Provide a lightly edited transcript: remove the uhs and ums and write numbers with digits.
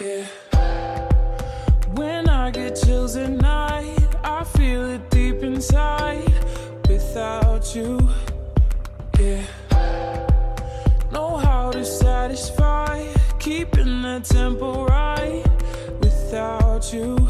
yeah. When I get chills at night, I feel it deep inside. Without you, yeah. Know how to satisfy, keeping the tempo right. Without you,